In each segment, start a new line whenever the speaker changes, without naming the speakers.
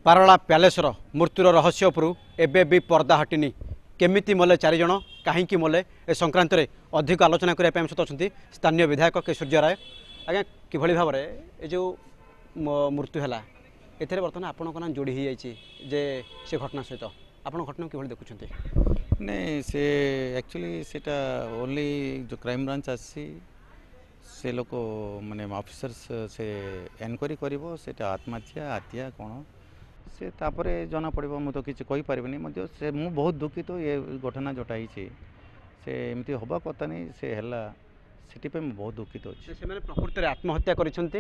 पारला प्यालेसर मृत्युर रहस्य उपरू एबे भी पर्दा हटिनी केमिति मले चारिज कहीं मले ए संक्रांत में अधिक आलोचना करने सहित अच्छा स्थानीय विधायक के सूर्य राय आज्ञा किभली भाव में ये जो मृत्यु है एथे बर्तमान आपन नाम जोड़ी हो जाए से घटना सहित आप घटना कि देखुं
नहीं से एक्चुअली सेटा ओनली जो क्राइम ब्रांच आसी से लोक माने ऑफिसर्स से एनक्वारी करिवो सेटा आत्महत्या हत्या कौन से तापरे जना पड़ो मुझे तो किसी कही पारिबनी मध्य से मु बहुत दुखित ये घटना जोटा ही से एमती हवा कथा नहीं से हैला सेठी पे मैं बहुत दुखित अच्छे
से प्रकृति में आत्महत्या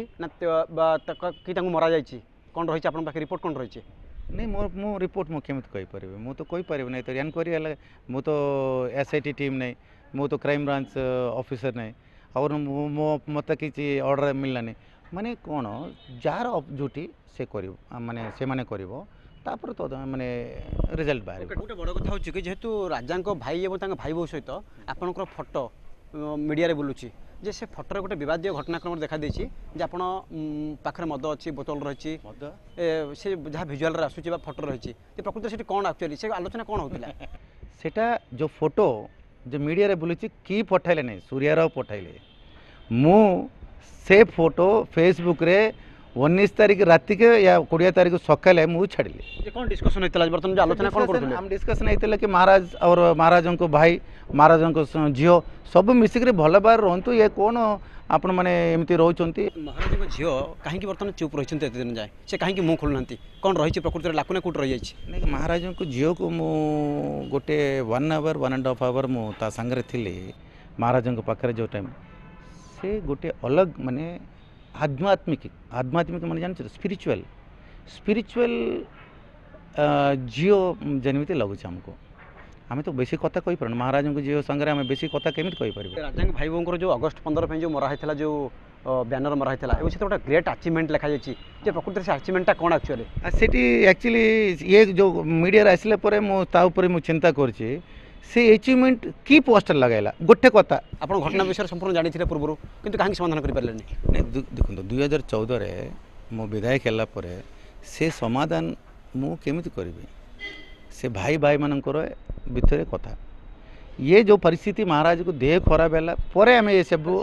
कि मरा जाइए कौन रही आप रिपोर्ट कौन रही
नहीं मो रिपोर्ट मुझे केमी कहीपर मुझे तो कहीपर नहीं तो एनक्वारी है मुझे तो एसआईटी टीम नहीं मुझे तो क्राइम ब्रांच ऑफिसर नहीं और मत किसी ऑर्डर मिललानी माने कौन जार ड्यूटी से माने से माने तापर तो माने रिजल्ट बाहर
गोटे बड़ कथा हो जेहेतु राजा भाई और भाई बो सहित आपंकर फोटो मीडिया रे बुलूची जे से फोटो गोटे विवाद घटनाक्रम देखा देछि जे आपण पाखरे मद अच्छी बोतल रही से जहाँ भिजुआल आसूची फोटो रही प्रकृति से कौन एक्चुअली से आलोचना कौन होता
सेटा जो फोटो जो मीडिया रे बुलूची की पठाइले नहीं सूर्यराव पठाइले मु से फोटो फेसबुक रे 19 तारीख राति के या 20 तारीख सकाले मुझे छाड़िली
कौन डिस्कशन होता बर्तमान आलोचना कौन करते
हम डिस्कशन होता कि महाराज और महाराज को भाई महाराज झील सब मिसिक भल बार रुहतु ये कौन आपण मैंने एमती रोचंती
महाराज झील कहीं बर्तमान चुप रही एत दिन जाए से कहीं मुँह खोलुना कौन रही प्रकृति लाकुना कौट रही
नहीं महाराज को झील को मु गोटे 1 आवर 1.5 आवर मुझे सांगे थी महाराज पाखे जो टाइम से गोटे अलग माने आध्यात्मिक मैंने जान स्पिरिचुअल जियो जन्मित लगुच आमको आम तो बेसी कथा कही पार महाराज को जियो संगे आम बेसी कथा केमी कही पार
राजा भाई बोर जो अगस्ट 15 जो मरा होता जो बैनर मरा होता है गोटे ग्रेट अचीवमेंट लिखा जाए प्रकृति से अचीवमेंटा कौन एक्चुअली
एक्चुअली ये जो मीडिया आसला मुझे चिंता कर अचीवमेंट की पोस्टर लगाइला गोटे कथा
आप घटना विषय संपूर्ण जानी थे पूर्व किंतु कहीं समाधान कर पारे
नहीं देखो 2014 मो विधायक है से समाधान मु केमिति करी से भाई भाई मानकर भितर कथा ये जो परिस्थिति महाराज को देह खराब है पर आम ये सब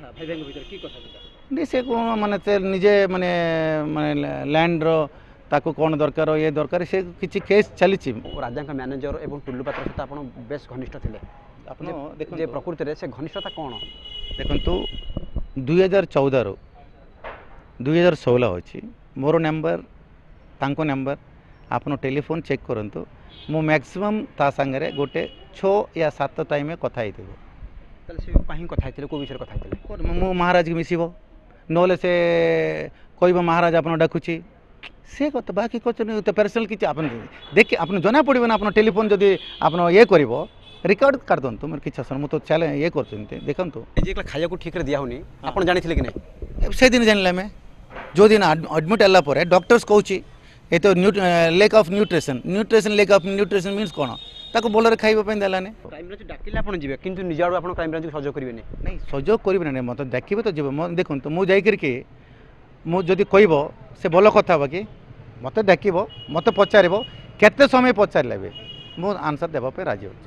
नहीं से कौन माने निजे माने लैंड ताको कौन दरकार ये दरकार से किसी केस चली
राजा मैनेजर एवं टुल्लू पात्र सहित आप बेस घनिष्ठ थे प्रकृति में से घनिष्ठता कौन
देखु 2014 रू 2016 अच्छी मोर नंबर तांको नंबर आपन टेलीफोन चेक करंतु मु मैक्सिमम ता संगे गोटे 6 या 7 टाइम कथा
को विषय कथा
मु महाराज की मिसिबो नोले से कोई महाराज आपन डाकुची से कथा बाकी क्वेश्चन तो पर्सनल किसी आप देखिए आप जना पड़ो ना आप टेलीफोन जदि आप ये कर रिकॉर्ड कर दिंतु मोर किसी आसन मुझे चैले ये कर देखो
खाया को ठीक दिया होनी आप जानी कि नहीं
से दिन जान आम जो दिन एडमिट है डॉक्टर्स कौच ये तो lack of nutrition lack of nutrition means कौन ताको बोलर खाइबा देलानी
क्राइम ब्रांच डाकिले आपण जिवे किंतु निज आडू आपण क्राइम ब्रांच को सहयोग करिवे
नहीं सहयोग करिवे नहीं मत देखिबे तो जिवे देखो मु जाई करके मु जदि कहबो से भल कथा बा कि मत डाक मत पचार केते समय पचार ले मु आंसर देवाई राजी हो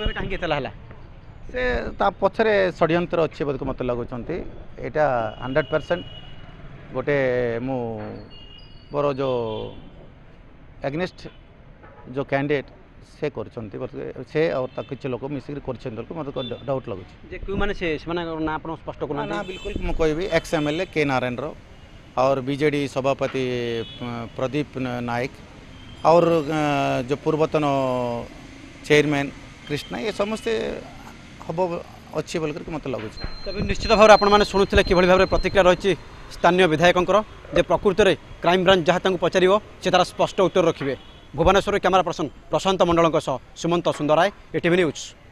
से पछरे षड्यंत्र अच्छे बोध मत लगुच यहाँ 100% गोटे मोर जो एग्नेस्ट जो कैंडिडेट से कर और किसी लोक मिसिक मत डाउट लगुच
ना स्पष्ट करना
बिल्कुल मुझे कहबी एक्स एमएलए के नारायण राव और बीजेडी सभापति प्रदीप नायक और जो पूर्वतन चेयरमैन कृष्णा ये समस्ते हम अच्छी बोल करके मत लगुच
तभी निश्चित भाव आपने शुणुले कि भाव में प्रतिक्रिया रही स्थानीय विधायकों जे प्रकृति में क्राइम ब्रांच जहाँ पचार से तार स्पष्ट उत्तर रखिए भुवनेश्वर कैमरा पर्सन प्रशांत मंडलों सुमंत सुंदराय एटीवी न्यूज।